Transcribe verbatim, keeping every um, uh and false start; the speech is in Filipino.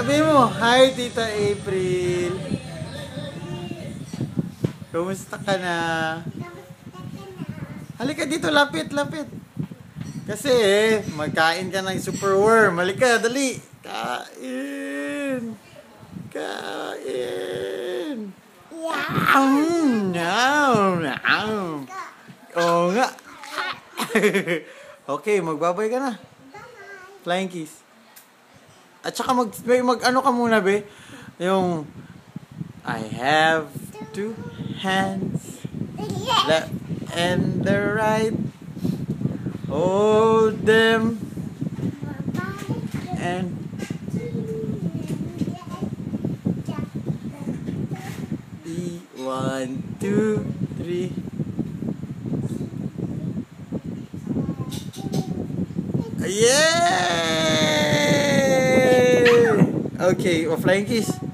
Sabi mo, hi Tita April. Kumusta ka na? Halika dito, lapit, lapit. Kasi eh, magkain ka ng superworm. Halika, dali. Kain. Kain. Yum, yum, yum. Oo nga. Okay, magbabay ka na. Flying kiss. At saka mag, mag ano ka muna, be? Yung, I have two hands, left and the right. Hold them and be one, two, three. Yay! Okay, oh, flying kiss.